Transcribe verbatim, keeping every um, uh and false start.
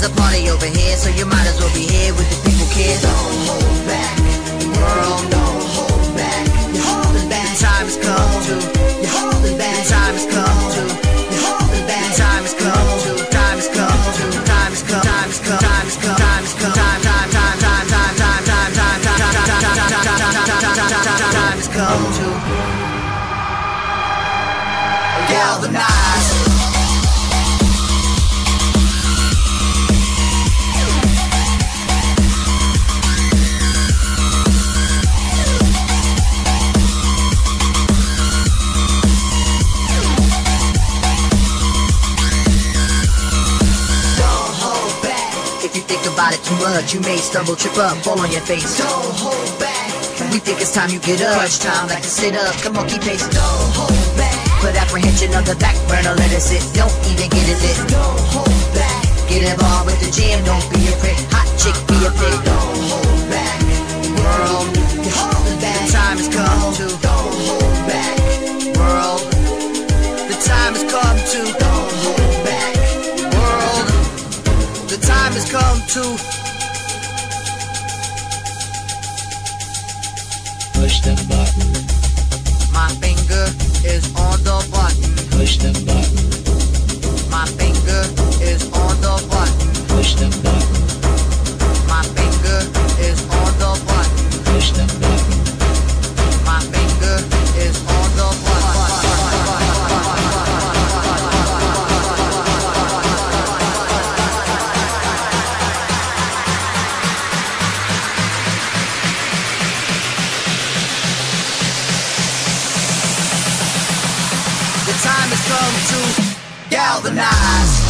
a party over here, so you might as well be here with the people, kid. Don't hold back, world. Don't hold back. You're holding back. The time has come to. You're holding back. The time has come to. You're holding back. The time has come to. Time has come to. Time has come. Time has come. Time has come. Time has come. Time. Time. Time. Time. Time. Time. Time. Time. Time. Time. Time has come to galvanize. If you think about it too much, you may stumble, trip up, fall on your face. Don't hold back. We think it's time you get up. Crunch time, like to sit up. Come on, keep pace. Don't hold back. Put apprehension on the back burner, let it sit. Don't even get it lit. Don't hold back. Get involved with the jam, don't be a prick. Hot chick, be a pig. Don't hold back. World, you're holding back. The time has come to. Don't hold back. World, the time has come to. Don't hold back. World, the time has come to. Push the button. My finger is on the button. Push the button. My finger is on the button. Push the button. My finger is on the button. Push the button. My finger is on the button. The time has come to galvanize.